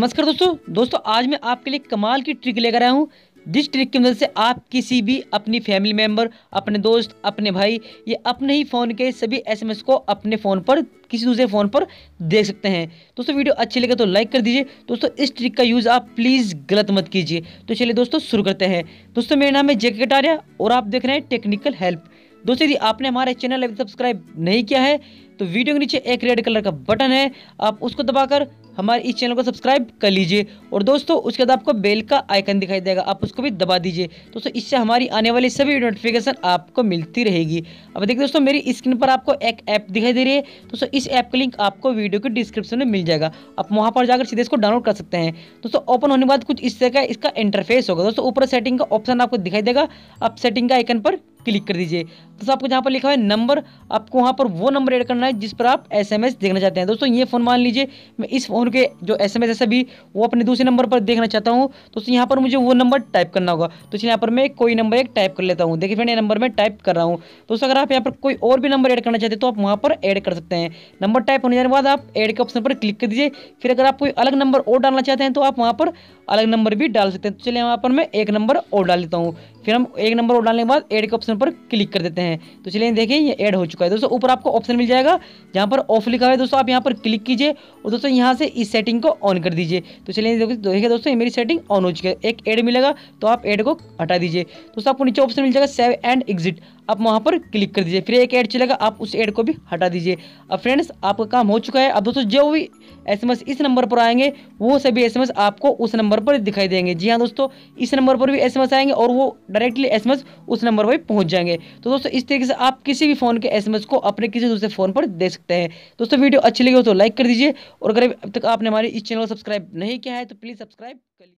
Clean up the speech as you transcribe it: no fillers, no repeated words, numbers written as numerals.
नमस्कार दोस्तों आज मैं आपके लिए कमाल की ट्रिक लेकर आया हूँ। जिस ट्रिक की मदद से आप किसी भी अपनी फैमिली मेंबर, अपने दोस्त, अपने भाई या अपने ही फ़ोन के सभी एसएमएस को अपने फ़ोन पर किसी दूसरे फ़ोन पर देख सकते हैं। दोस्तों वीडियो अच्छी लगे तो लाइक कर दीजिए। दोस्तों इस ट्रिक का यूज़ आप प्लीज़ गलत मत कीजिए। तो चलिए दोस्तों शुरू करते हैं। दोस्तों मेरा नाम है जेके कटारिया और आप देख रहे हैं टेक्निकल हेल्प। दोस्तों यदि आपने हमारे चैनल अभी सब्सक्राइब नहीं किया है तो वीडियो के नीचे एक रेड कलर का बटन है, आप उसको दबाकर हमारे इस चैनल को सब्सक्राइब कर लीजिए। और दोस्तों उसके बाद आपको बेल का आइकन दिखाई देगा, आप उसको भी दबा दीजिए। दोस्तों इससे हमारी आने वाली सभी नोटिफिकेशन आपको मिलती रहेगी। अब देखिए दोस्तों मेरी स्क्रीन पर आपको एक ऐप दिखाई दे रही है। दोस्तों इस ऐप का लिंक आपको वीडियो के डिस्क्रिप्शन में मिल जाएगा, आप वहाँ पर जाकर सीधे इसको डाउनलोड कर सकते हैं। दोस्तों ओपन होने के बाद कुछ इस तरह का इसका इंटरफेस होगा। दोस्तों ऊपर सेटिंग का ऑप्शन आपको दिखाई देगा, आप सेटिंग का आइकन पर क्लिक कर दीजिए। दोस्तों आपको जहाँ पर लिखा है नंबर, आपको वहाँ पर वो नंबर ऐड करना है जिस पर आप एसएमएस देखना चाहते हैं। दोस्तों ये फ़ोन मान लीजिए मैं इस फ़ोन के जो एसएमएस है सभी वो अपने दूसरे नंबर पर देखना चाहता हूँ। दोस्तों यहाँ पर मुझे वो नंबर टाइप करना होगा। तो चलिए यहाँ पर मैं कोई नंबर एक टाइप कर लेता हूँ। देखिए फ्रेंड ये नंबर मैं टाइप कर रहा हूँ। दोस्तों अगर आप यहाँ पर कोई और भी नंबर ऐड करना चाहते हैं तो आप वहाँ पर ऐड कर सकते हैं। नंबर टाइप होने के बाद आप ऐड के ऑप्शन पर क्लिक कर दीजिए। फिर अगर आप कोई अलग नंबर और डालना चाहते हैं तो आप वहाँ पर अलग नंबर भी डाल सकते हैं। तो चलिए यहाँ पर मैं एक नंबर और डाल देता हूँ। फिर हम एक नंबर और डालने के बाद ऐड के ऑप्शन पर क्लिक कर देते हैं। तो चलिए देखिए ये ऐड हो चुका है। दोस्तों ऊपर आपको ऑप्शन मिल जाएगा जहाँ पर ऑफ लिखा है। दोस्तों आप यहाँ पर क्लिक कीजिए और दोस्तों यहाँ से इस सेटिंग को ऑन कर दीजिए। तो चलिए देखिए दोस्तों ये मेरी सेटिंग ऑन हो चुकी है। एक ऐड मिलेगा तो आप ऐड को हटा दीजिए। दोस्तों आपको नीचे ऑप्शन मिल जाएगा सेव एंड एग्जिट, आप वहाँ पर क्लिक कर दीजिए। फिर एक ऐड चलेगा, आप उस ऐड को भी हटा दीजिए। अब फ्रेंड्स आपका काम हो चुका है। अब दोस्तों जो भी एसएमएस इस नंबर पर आएंगे वो सभी एसएमएस आपको उस नंबर पर दिखाई देंगे। जी हाँ दोस्तों इस नंबर पर भी एसएमएस आएंगे और वो डायरेक्टली एसएमएस उस नंबर पर पहुंच जाएंगे। तो दोस्तों इस तरीके से आप किसी भी फ़ोन के एसएमएस को अपने किसी दूसरे फ़ोन पर दे सकते हैं। दोस्तों वीडियो अच्छी लगी हो तो लाइक कर दीजिए और अगर अब तक आपने हमारे इस चैनल को सब्सक्राइब नहीं किया है तो प्लीज़ सब्सक्राइब कर लीजिए।